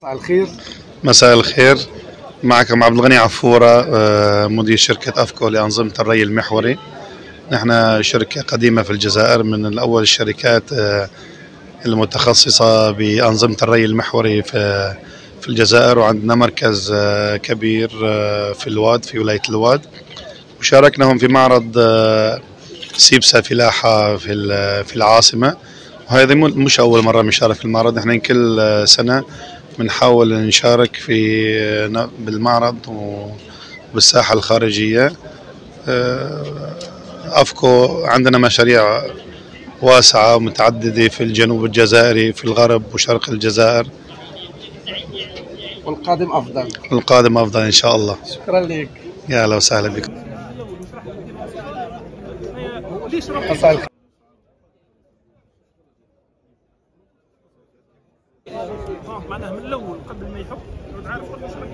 مساء الخير. مساء الخير، معكم عبد الغني عفورة، مدير شركة أفكو لأنظمة الري المحوري. نحن شركة قديمة في الجزائر، من أول الشركات المتخصصة بأنظمة الري المحوري في الجزائر، وعندنا مركز كبير في الواد، في ولاية الواد. وشاركناهم في معرض سيبسا فلاحة في العاصمة، وهذه مش أول مرة نشارك في المعرض. نحن كل سنة بنحاول نشارك بالمعرض وبالساحة الخارجية. أفكو عندنا مشاريع واسعة ومتعددة في الجنوب الجزائري، في الغرب وشرق الجزائر. والقادم أفضل. القادم أفضل إن شاء الله. شكرا لك. يا أهلا وسهلا بك. مساء الخير. معناها من الاول قبل ما يحب يقعد عارف كل شيء.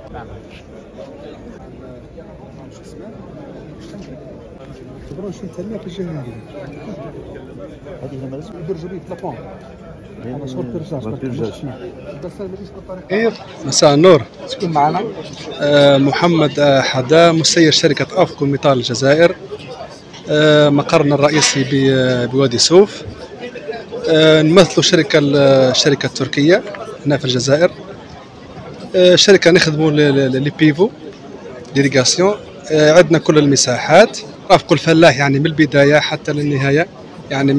مساء النور. شكون معنا؟ محمد حدا، مسير شركة أفكو ميطال الجزائر. مقرنا الرئيسي بوادي سوف. نمثل الشركة التركية هنا في الجزائر. شركة نخدموا لي بيفو ديريغاسيون. عندنا كل المساحات، أفكو الفلاح يعني من البداية حتى للنهاية، يعني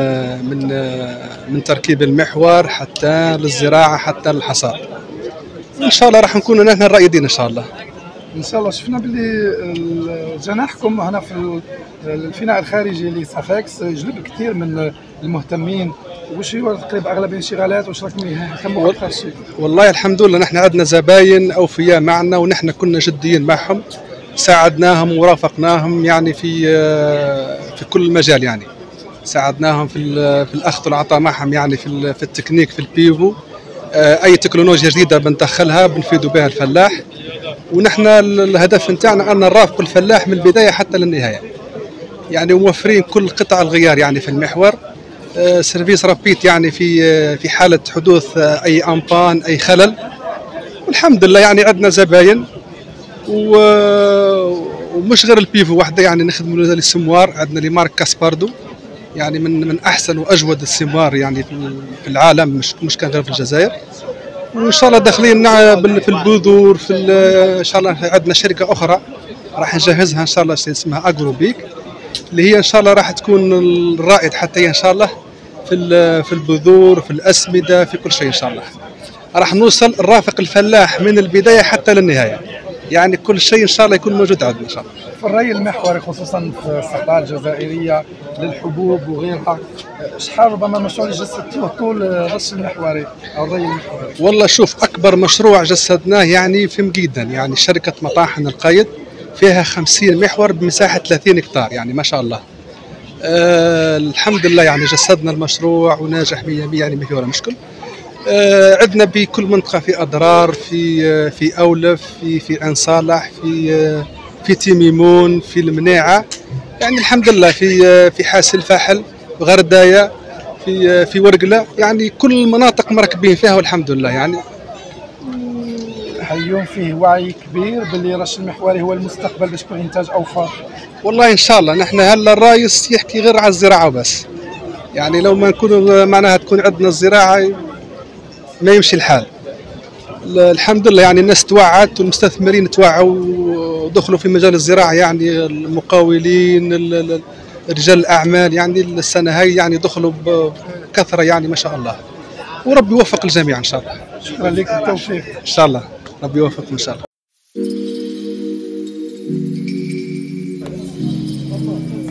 من تركيب المحور حتى للزراعة حتى للحصاد. إن شاء الله راح نكون نحن الرائدين إن شاء الله. ان شاء الله. شفنا باللي جناحكم هنا في الفناء الخارجي لسافكس جلب كثير من المهتمين. وش هو تقريبا اغلب الانشغالات؟ واش راكم يهتموا اكثر شيء؟ والله الحمد لله، نحن عندنا زباين اوفياء معنا، ونحن كنا جديين معهم، ساعدناهم ورافقناهم يعني في كل مجال، يعني ساعدناهم في الاخذ والعطاء معهم، يعني في التكنيك، في البيفو. اي تكنولوجيا جديده بندخلها بنفيدوا بها الفلاح. ونحن الهدف نتاعنا ان نرافق الفلاح من البدايه حتى للنهايه، يعني موفرين كل قطع الغيار يعني في المحور. سيرفيس رابيد يعني في حاله حدوث اي امبان، اي خلل. والحمد لله يعني عندنا زباين، ومش غير البيفو وحده، يعني نخدموا للسموار. عندنا لي مارك كاسباردو، يعني من احسن واجود السموار يعني في العالم، مش كان غير في الجزائر. وان شاء الله داخلين في البذور، ان شاء الله عندنا شركه اخرى راح نجهزها ان شاء الله، اسمها اجروبيك، اللي هي ان شاء الله راح تكون الرائد حتى هي ان شاء الله في البذور، في الاسمده، في كل شيء ان شاء الله. راح نوصل نرافق الفلاح من البدايه حتى للنهايه، يعني كل شيء ان شاء الله يكون موجود عندنا ان شاء الله. في الري المحوري خصوصا في الصحراء الجزائريه للحبوب وغيرها، شحال ربما مشروع اللي جسدتوه طول الرش المحوري او الري المحوري؟ والله شوف، اكبر مشروع جسدناه يعني في مقيدن، يعني شركه مطاحن القيد، فيها 50 محور بمساحه 30 هكتار، يعني ما شاء الله. الحمد لله يعني جسدنا المشروع وناجح 100%، يعني ما في ولا مشكل. عندنا بكل منطقه، في اضرار، في اولف، في عين صالح، في تيميمون، في المناعه، يعني الحمد لله في حاسل فاحل، غردايه، في ورقله، يعني كل المناطق مركبين فيها والحمد لله. يعني اليوم فيه وعي كبير باللي الرش المحوري هو المستقبل باش يكون انتاج اوفر. والله ان شاء الله. نحن هلا الرايس يحكي غير على الزراعه بس، يعني لو ما نكونوا معناها تكون عندنا الزراعه ما يمشي الحال. الحمد لله يعني الناس توعت، والمستثمرين توعوا ودخلوا في مجال الزراعه، يعني المقاولين، رجال الاعمال، يعني السنه هاي يعني دخلوا بكثره، يعني ما شاء الله. وربي يوفق الجميع ان شاء الله. شكرا لك، بالتوفيق ان شاء الله، ربي يوفق ان شاء الله.